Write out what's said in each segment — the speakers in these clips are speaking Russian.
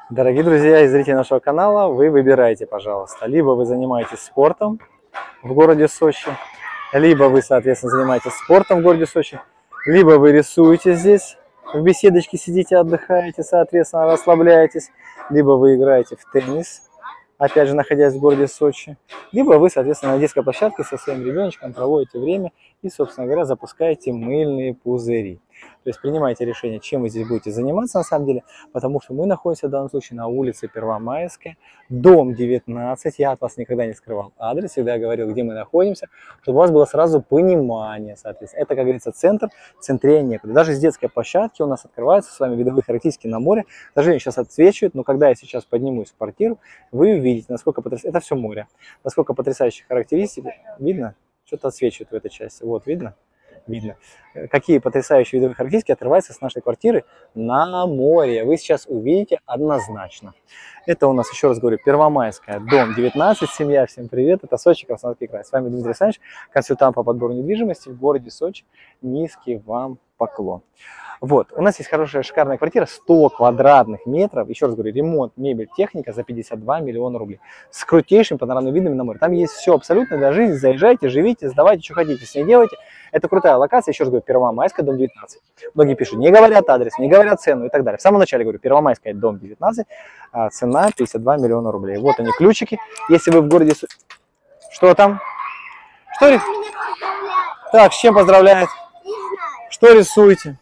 Дорогие друзья и зрители нашего канала, вы выбираете, пожалуйста. Либо вы занимаетесь спортом в городе Сочи, либо вы, соответственно, занимаетесь спортом в городе Сочи, либо вы рисуете здесь, в беседочке сидите, отдыхаете, соответственно, расслабляетесь, либо вы играете в теннис, опять же, находясь в городе Сочи, либо вы, соответственно, на детской площадке со своим ребеночком проводите время и, собственно говоря, запускаете мыльные пузыри. То есть принимайте решение, чем вы здесь будете заниматься на самом деле, потому что мы находимся в данном случае на улице Первомайская, дом 19. Я от вас никогда не скрывал адрес, всегда говорил, где мы находимся, чтобы у вас было сразу понимание, соответственно. Это, как говорится, центр, центрее некуда. Даже с детской площадки у нас открываются с вами видовые характеристики на море. Даже они сейчас отсвечивают, но когда я сейчас поднимусь в квартиру, вы увидите, насколько потрясающе, это все море, насколько потрясающие характеристики. Видно? Что-то отсвечивает в этой части. Вот, видно? Видно, какие потрясающие видовые характеристики открываются с нашей квартиры на море. Вы сейчас увидите однозначно. Это у нас, еще раз говорю, Первомайская, дом 19, семья. Всем привет, это Сочи, Краснодарский край. С вами Дмитрий Александрович, консультант по подбору недвижимости в городе Сочи. Низкий вам поклон. Вот, у нас есть хорошая, шикарная квартира, 100 квадратных метров, еще раз говорю, ремонт, мебель, техника за 52 миллиона рублей. С крутейшими панорамными видами на море. Там есть все абсолютно для жизни, заезжайте, живите, сдавайте, что хотите, с ней делайте. Это крутая локация, еще раз говорю, Первомайская, дом 19. Многие пишут, не говорят адрес, не говорят цену и так далее. В самом начале говорю, Первомайская, дом 19, цена 52 миллиона рублей. Вот они, ключики. Если вы в городе... Что там? Что? Так, с чем поздравляют? Что рисуете?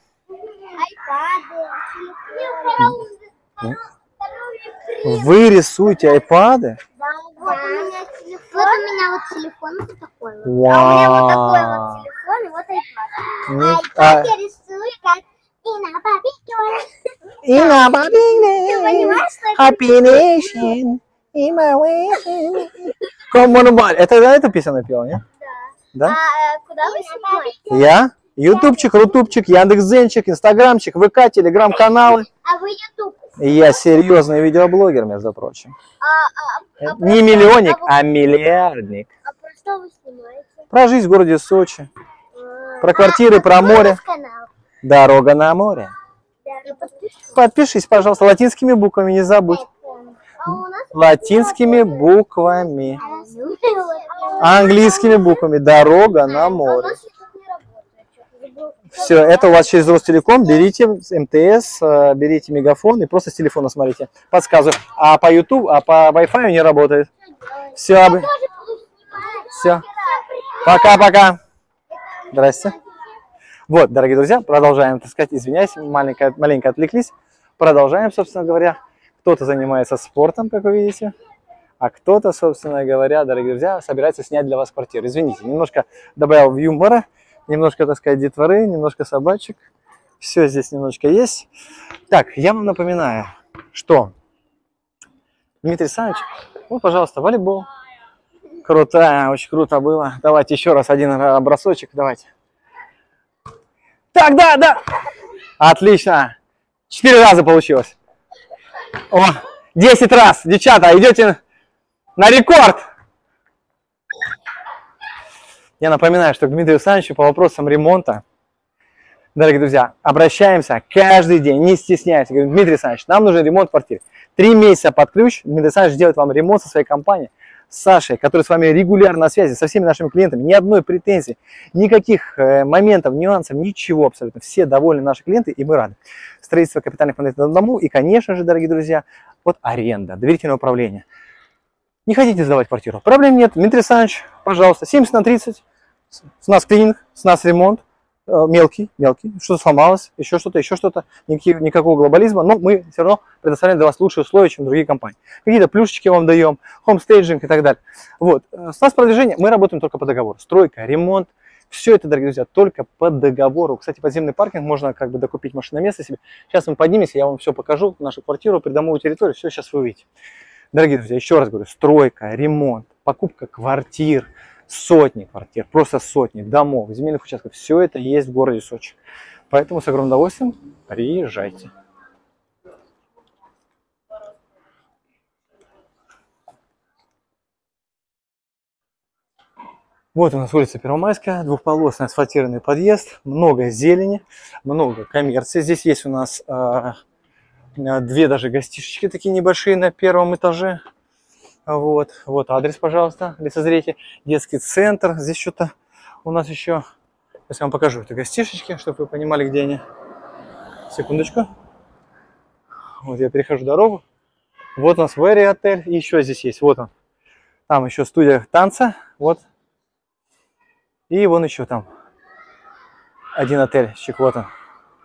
Вы рисуете айпады? Да, вот у меня вот телефон вот такой вот. А у меня вот такой вот телефон и вот айпад. Айпад я рисую как и на бабине. Ты понимаешь, что Happy Nation. Это эту песню напела, нет? Да. Да? Куда вы снимаете? Я? Ютубчик, Рутубчик, Яндекс.Дзенчик, Инстаграмчик, ВК, Телеграм-каналы. А вы Ютуб? Я серьезный видеоблогер, между прочим. Не миллионник, а миллиардник. А про что вы снимаете? Про жизнь в городе Сочи. Про квартиры, про море. Канал. Дорога на море. Да, Подпишись, пожалуйста, латинскими буквами, не забудь. а у нас Латинскими буквами. Английскими буквами. Дорога на море. Все, это у вас через Ростелеком. Берите МТС, берите Мегафон и просто с телефона смотрите. Подсказываю. А по YouTube, а по Wi-Fi не работает. Все. Все. Пока-пока. Здрасте. Вот, дорогие друзья, продолжаем, так сказать, извиняюсь, маленько отвлеклись. Продолжаем, собственно говоря. Кто-то занимается спортом, как вы видите, а кто-то, собственно говоря, дорогие друзья, собирается снять для вас квартиру. Извините, немножко добавил юмора, немножко, так сказать, детворы, немножко собачек. Все здесь немножко есть. Так, я вам напоминаю, что Дмитрий Александрович, вот, пожалуйста, волейбол. Круто, очень круто было. Давайте еще раз один бросочек, давайте. Так, да. Отлично. 4 раза получилось. О, 10 раз. Девчата, идете на рекорд. Я напоминаю, что к Дмитрию Александровичу по вопросам ремонта, дорогие друзья, обращаемся каждый день, не стесняйтесь. Говорим, Дмитрий Александрович, нам нужен ремонт квартиры. 3 месяца под ключ. Дмитрий Александрович делает вам ремонт со своей компанией. С Сашей, который с вами регулярно на связи, со всеми нашими клиентами, ни одной претензии, никаких моментов, нюансов, ничего абсолютно. Все довольны наши клиенты, и мы рады. Строительство капитальных фундаментов на дому и, конечно же, дорогие друзья, вот аренда, доверительное управление. Не хотите сдавать квартиру? Проблем нет. Дмитрий Александрович, пожалуйста, 70/30. С нас клининг, с нас ремонт. Мелкий, что-то сломалось, еще что-то, никакого глобализма, но мы все равно предоставляем для вас лучшие условия, чем другие компании. Какие-то плюшечки вам даем, хомстейджинг и так далее. Вот, с нас продвижение, мы работаем только по договору. Стройка, ремонт, все это, дорогие друзья, только по договору. Кстати, подземный паркинг, можно как бы докупить машинное место себе. Сейчас мы поднимемся, я вам все покажу, нашу квартиру, придомовую территорию, все сейчас вы увидите. Дорогие друзья, еще раз говорю, стройка, ремонт, покупка квартир, сотни квартир, просто сотни домов, земельных участков. Все это есть в городе Сочи. Поэтому с огромным удовольствием приезжайте. Вот у нас улица Первомайская, двухполосный асфальтированный подъезд, много зелени, много коммерции. Здесь есть у нас Две даже гостишечки такие небольшие на первом этаже. Вот, вот адрес, пожалуйста, лицезрите. Детский центр. Здесь что-то у нас еще. Сейчас я вам покажу это гостишечки, чтобы вы понимали, где они. Секундочку. Вот я перехожу дорогу. Вот у нас Very отель. И еще здесь есть. Вот он. Там еще студия танца. Вот. И вон еще там один отельчик. Вот он.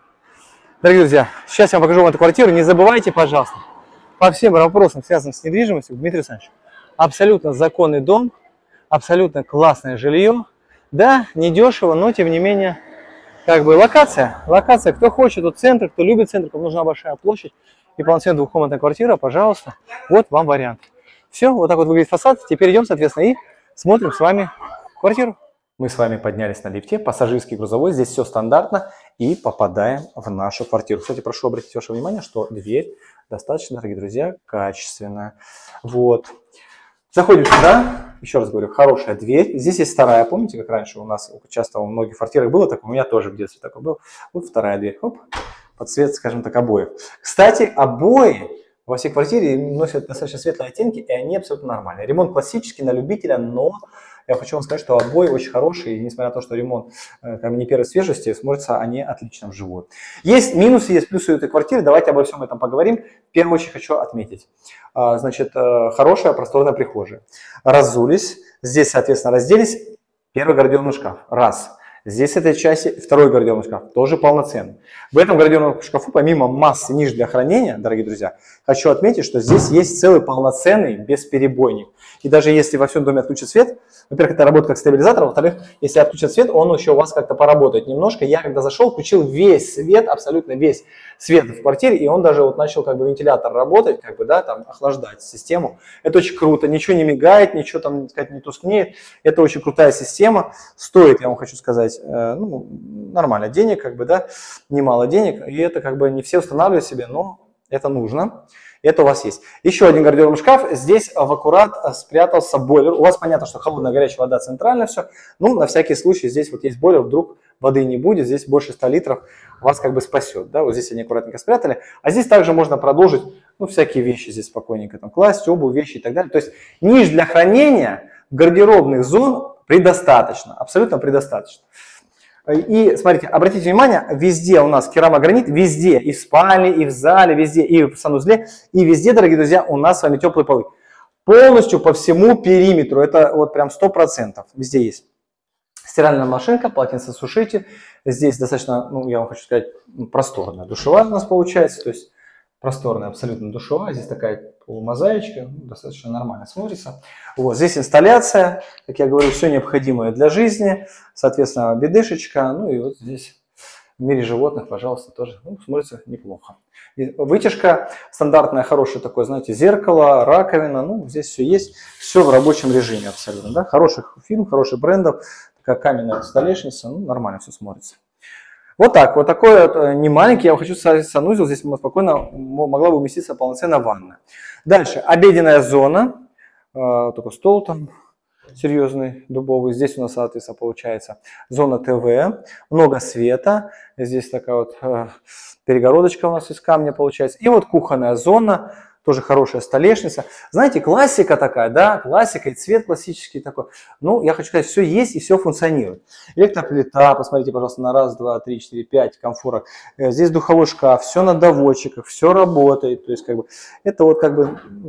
Дорогие друзья, сейчас я вам покажу вам эту квартиру. Не забывайте, пожалуйста, по всем вопросам, связанным с недвижимостью, Дмитрий Александрович, абсолютно законный дом, абсолютно классное жилье. Да, недешево, но тем не менее, как бы локация. Локация, кто хочет, тот центр, кто любит центр, кому нужна большая площадь и полноценная двухкомнатная квартира, пожалуйста, вот вам вариант. Все, вот так вот выглядит фасад. Теперь идем, соответственно, и смотрим с вами квартиру. Мы с вами поднялись на лифте, пассажирский, грузовой, здесь все стандартно, и попадаем в нашу квартиру. Кстати, прошу обратить ваше внимание, что дверь достаточно, дорогие друзья, качественная. Вот. Заходим сюда, еще раз говорю, хорошая дверь. Здесь есть вторая, помните, как раньше у нас часто у многих квартирах было, так у меня тоже в детстве такое было. Вот вторая дверь, оп, под цвет, скажем так, обоев. Кстати, обои во всей квартире носят достаточно светлые оттенки, и они абсолютно нормальные. Ремонт классический, на любителя, но я хочу вам сказать, что обои очень хорошие, и несмотря на то, что ремонт не первой свежести, смотрятся они отлично вживую. Есть минусы, есть плюсы этой квартиры, давайте обо всем этом поговорим. В первую очередь хочу отметить, значит, хорошая просторная прихожая. Разулись, здесь, соответственно, разделись, первый гардеробный шкаф, раз. Здесь в этой части второй гардеробный шкаф, тоже полноценный. В этом гардеробном шкафу, помимо массы ниш для хранения, дорогие друзья, хочу отметить, что здесь есть целый полноценный бесперебойник. И даже если во всем доме отключат свет, во-первых, это работает как стабилизатор, во-вторых, если отключат свет, он еще у вас как-то поработает немножко. Я когда зашел, включил весь свет, абсолютно весь свет в квартире, и он даже вот начал как бы вентилятор работать, как бы, да, там охлаждать систему. Это очень круто, ничего не мигает, ничего там, так сказать, не тускнеет. Это очень крутая система, стоит, я вам хочу сказать, ну, нормально денег, как бы, да, немало денег, и это как бы не все устанавливают себе, но это нужно. Это у вас есть. Еще один гардеробный шкаф. Здесь в аккурат спрятался бойлер. У вас понятно, что холодная горячая вода центральная все. Ну, на всякий случай здесь вот есть бойлер, вдруг воды не будет. Здесь больше 100 литров вас как бы спасет. Да? Вот здесь они аккуратненько спрятали. А здесь также можно продолжить, ну, всякие вещи здесь спокойненько там класть, обувь, вещи и так далее. То есть ниш для хранения гардеробных зон предостаточно. Абсолютно предостаточно. И смотрите, обратите внимание, везде у нас керамогранит, везде, и в спальне, и в зале, везде, и в санузле, и везде, дорогие друзья, у нас с вами теплые полы. Полностью по всему периметру, это вот прям 100%, везде есть. Стиральная машинка, полотенцесушитель, здесь достаточно, ну, я вам хочу сказать, просторная душевая у нас получается, то есть просторная абсолютно душевая, здесь такая полумозаичка, достаточно нормально смотрится. Вот, здесь инсталляция, как я говорю, все необходимое для жизни, соответственно, бедышечка, ну и вот здесь в мире животных, пожалуйста, тоже, ну, смотрится неплохо. И вытяжка стандартная, хорошее такое, знаете, зеркало, раковина, ну, здесь все есть, все в рабочем режиме абсолютно, да, хороших фирм, хороших брендов, такая каменная столешница, ну, нормально все смотрится. Вот так, вот такой вот не маленький, я хочу санузел, здесь спокойно могла бы уместиться полноценная ванна. Дальше, обеденная зона, такой стол там серьезный, дубовый. Здесь у нас, соответственно, получается зона ТВ, много света. Здесь такая вот перегородочка у нас из камня получается. И вот кухонная зона, тоже хорошая столешница. Знаете, классика такая, да, классика и цвет классический такой. Ну, я хочу сказать, все есть и все функционирует. Электроплита, посмотрите, пожалуйста, на 1, 2, 3, 4, 5 комфорок. Здесь духовой шкаф, все на доводчиках, все работает. То есть, как бы, это вот как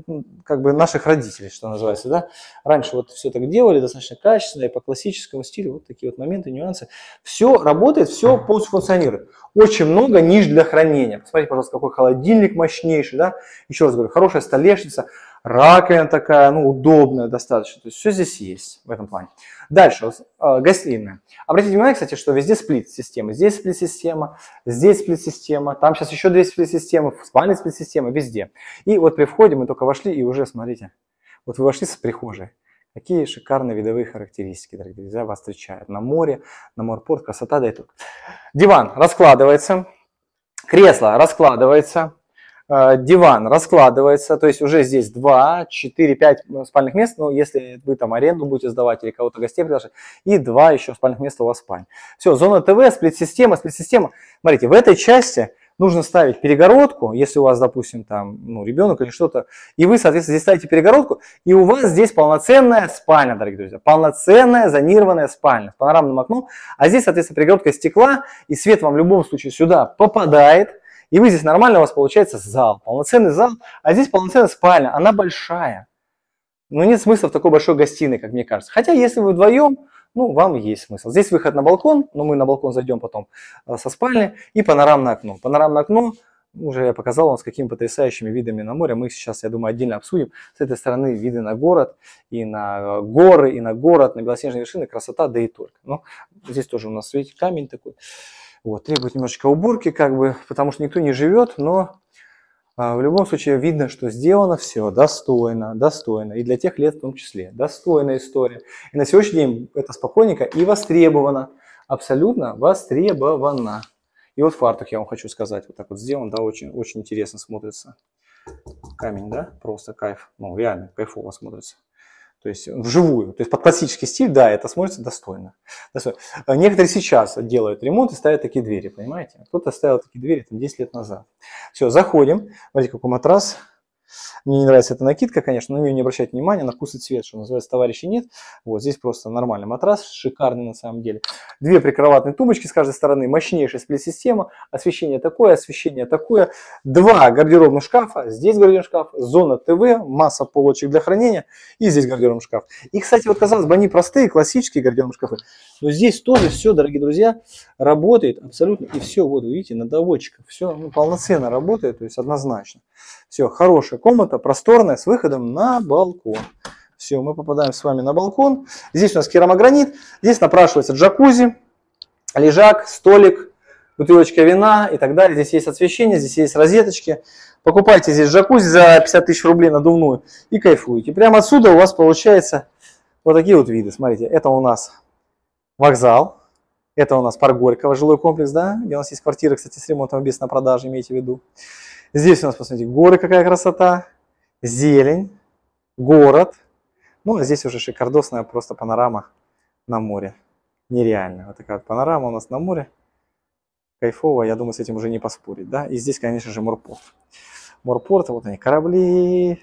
бы наших родителей, что называется, да. Раньше вот все так делали, достаточно качественно и по классическому стилю. Вот такие вот моменты, нюансы. Все работает, все полностью функционирует. Очень много ниш для хранения. Посмотрите, пожалуйста, какой холодильник мощнейший, да. Еще раз говорю, хорошая столешница, раковина такая, ну, удобная достаточно. То есть все здесь есть в этом плане. Дальше, гостиная. Обратите внимание, кстати, что везде сплит-система. Здесь сплит-система, здесь сплит-система, там сейчас еще 2 сплит-системы, в спальне сплит-система, везде. И вот при входе мы только вошли, и уже, смотрите, вот вы вошли с прихожей. Какие шикарные видовые характеристики, дорогие друзья, вас встречают. На море, на морпорт, красота, да и только. Диван раскладывается, кресло раскладывается. Диван раскладывается, то есть уже здесь 2, 4, 5 спальных мест, ну, если вы там аренду будете сдавать или кого-то гостей приглашать, и 2 еще спальных места у вас в спальне. Все, зона ТВ, сплит-система. Смотрите, в этой части нужно ставить перегородку, если у вас, допустим, там, ну, ребенок или что-то, и вы, соответственно, здесь ставите перегородку, и у вас здесь полноценная спальня, дорогие друзья, полноценная зонированная спальня с панорамным окном, а здесь, соответственно, перегородка из стекла, и свет вам в любом случае сюда попадает, и вы здесь нормально, у вас получается зал, полноценный зал, а здесь полноценная спальня, она большая. Но нет смысла в такой большой гостиной, как мне кажется. Хотя, если вы вдвоем, ну, вам есть смысл. Здесь выход на балкон, но мы на балкон зайдем потом со спальни, и панорамное окно. Панорамное окно, уже я показал вам, с какими потрясающими видами на море. Мы сейчас, я думаю, отдельно обсудим. С этой стороны виды на город, и на горы, и на город, на белоснежные вершины. Красота, да и только. Но здесь тоже у нас, видите, камень такой. Вот, требует немножечко уборки, как бы, потому что никто не живет, но в любом случае видно, что сделано все достойно, достойно, и для тех лет в том числе. Достойная история. И на сегодняшний день это спокойненько и востребовано, абсолютно востребовано. И вот фартук, я вам хочу сказать, вот так вот сделан, да, очень, очень интересно смотрится. Камень, да, просто кайф, ну реально кайфово смотрится. То есть вживую, то есть под классический стиль, да, это смотрится достойно. Некоторые сейчас делают ремонт и ставят такие двери, понимаете? Кто-то ставил такие двери там 10 лет назад. Все, заходим. Смотрите, какой матрас. Мне не нравится эта накидка, конечно, на нее не обращайте внимания, на вкус и цвет, что называется, товарищей нет. Вот здесь просто нормальный матрас, шикарный на самом деле. Две прикроватные тумбочки с каждой стороны, мощнейшая сплит-система, освещение такое. Два гардеробных шкафа, здесь гардеробный шкаф, зона ТВ, масса полочек для хранения и здесь гардеробный шкаф. И, кстати, вот казалось бы, они простые, классические гардеробные шкафы, но здесь тоже все, дорогие друзья, работает абсолютно, и все, вот видите, на доводчиках, все полноценно работает, то есть однозначно. Все, хорошая комната, просторная, с выходом на балкон. Все, мы попадаем с вами на балкон. Здесь у нас керамогранит, здесь напрашивается джакузи, лежак, столик, бутылочка вина и так далее. Здесь есть освещение, здесь есть розеточки. Покупайте здесь джакузи за 50 тысяч рублей надувную и кайфуете. Прямо отсюда у вас получается вот такие вот виды. Смотрите, это у нас вокзал, это у нас парк Горького, жилой комплекс, да, где у нас есть квартиры, кстати, с ремонтом без на продаже, имейте в виду. Здесь у нас, посмотрите, горы, какая красота, зелень, город. Ну, а здесь уже шикардосная просто панорама на море. Нереально. Вот такая вот панорама у нас на море. Кайфово, я думаю, с этим уже не поспорить, да. И здесь, конечно же, морпорт. Морпорт, вот они, корабли.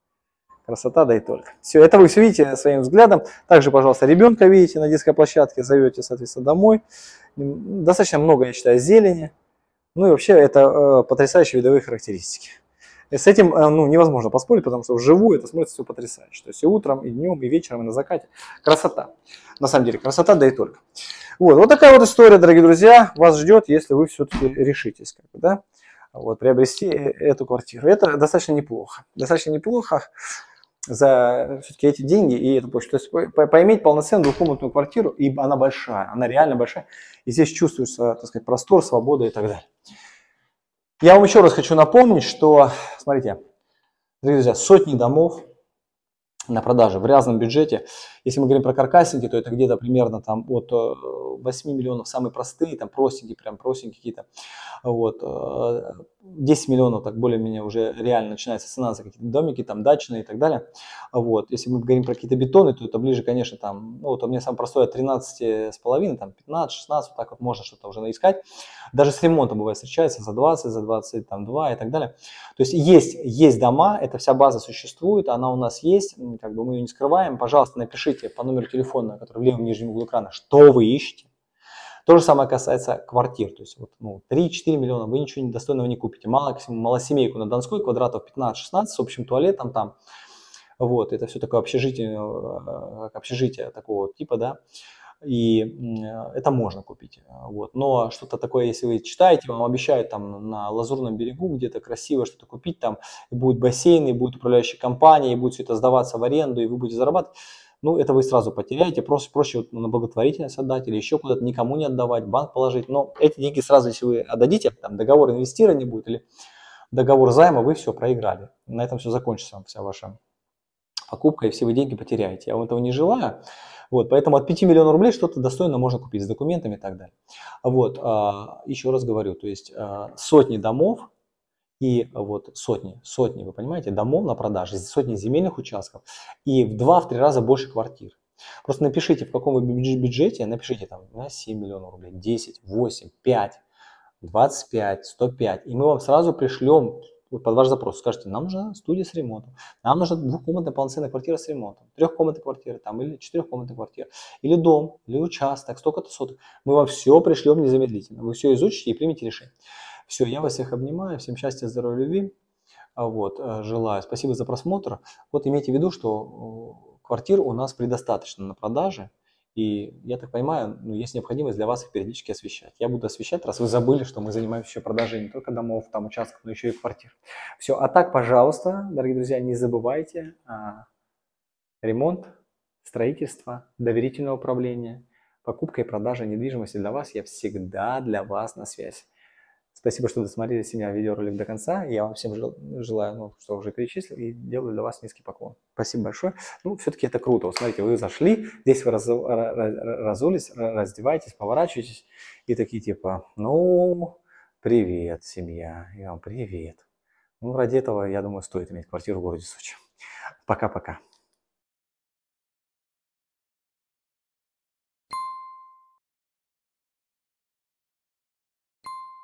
Красота, да и только. Все, это вы все видите своим взглядом. Также, пожалуйста, ребенка видите на детской площадке, зовете, соответственно, домой. Достаточно много, я считаю, зелени. Ну и вообще это потрясающие видовые характеристики. И с этим ну, невозможно поспорить, потому что вживую это смотрится все потрясающе. То есть и утром, и днем, и вечером, и на закате. Красота. На самом деле красота, да и только. Вот такая вот история, дорогие друзья, вас ждет, если вы все-таки решитесь да, вот, приобрести эту квартиру. Это достаточно неплохо. Достаточно неплохо за все-таки эти деньги и эту площадь. То есть поиметь полноценную двухкомнатную квартиру, и она большая, она реально большая. И здесь чувствуется, так сказать, простор, свобода и так далее. Я вам еще раз хочу напомнить, что, смотрите, дорогие друзья, сотни домов на продаже в разном бюджете. Если мы говорим про каркасники, то это где-то примерно там от 8 миллионов, самые простые, там простенькие, прям простенькие какие-то. Вот, 10 миллионов, так более-менее уже реально начинается цена за какие-то домики, там дачные и так далее. Вот, если мы говорим про какие-то бетоны, то это ближе, конечно, там, ну вот у меня самое простое от 13,5, там 15, 16, вот так вот можно что-то уже наискать. Даже с ремонтом бывает встречается за 20, за 22 и так далее. То есть есть дома, эта вся база существует, она у нас есть, как бы мы ее не скрываем. Пожалуйста, напишите по номеру телефона, который в левом нижнем углу экрана, что вы ищете. То же самое касается квартир. То есть вот, 3-4 миллиона вы ничего достойного не купите. Малосемейку на Донской, квадратов 15-16 с общим туалетом там. Вот, это все такое общежитие такого типа, да. И это можно купить. Вот. Но что-то такое, если вы читаете, вам обещают там на Лазурном берегу где-то красиво что-то купить, там и будет бассейн, и будет управляющая компания, и будет все это сдаваться в аренду, и вы будете зарабатывать. Ну, это вы сразу потеряете, проще вот на благотворительность отдать или еще куда-то, никому не отдавать, в банк положить. Но эти деньги сразу, если вы отдадите, там договор инвестирования будет или договор займа, вы все проиграли. На этом все закончится, вся ваша покупка, и все вы деньги потеряете. Я вам этого не желаю. Вот, поэтому от 5 миллионов рублей что-то достойно можно купить с документами и так далее. Вот, еще раз говорю, то есть сотни домов, и вот сотни, вы понимаете, домов на продаже, сотни земельных участков и в 2-3 раза больше квартир. Просто напишите, в каком вы бюджете, напишите там 7 миллионов рублей, 10, 8, 5. 25, 105. И мы вам сразу пришлем под ваш запрос. Скажите, нам нужна студия с ремонтом, нам нужна двухкомнатная полноценная квартира с ремонтом, трехкомнатная квартира там, или четырехкомнатная квартира, или дом, или участок, столько-то соток. Мы вам все пришлем незамедлительно. Вы все изучите и примите решение. Все, я вас всех обнимаю. Всем счастья, здоровья, любви. Вот, желаю. Спасибо за просмотр. Вот имейте в виду, что квартир у нас предостаточно на продаже. И я так понимаю, ну, есть необходимость для вас их периодически освещать. Я буду освещать, раз вы забыли, что мы занимаемся еще продажей не только домов, там участков, но еще и квартир. Все, а так, пожалуйста, дорогие друзья, не забывайте ремонт, строительство, доверительное управление, покупка и продажа недвижимости для вас. Я всегда для вас на связи. Спасибо, что досмотрели с меня видеоролик до конца. Я вам всем желаю, ну, что уже перечислил, и делаю для вас низкий поклон. Спасибо большое. Ну, все-таки это круто. Вот смотрите, вы зашли, здесь вы разулись, раздеваетесь, поворачиваетесь, и такие типа, ну, привет, семья, и вам привет. Ну, ради этого, я думаю, стоит иметь квартиру в городе Сочи. Пока-пока.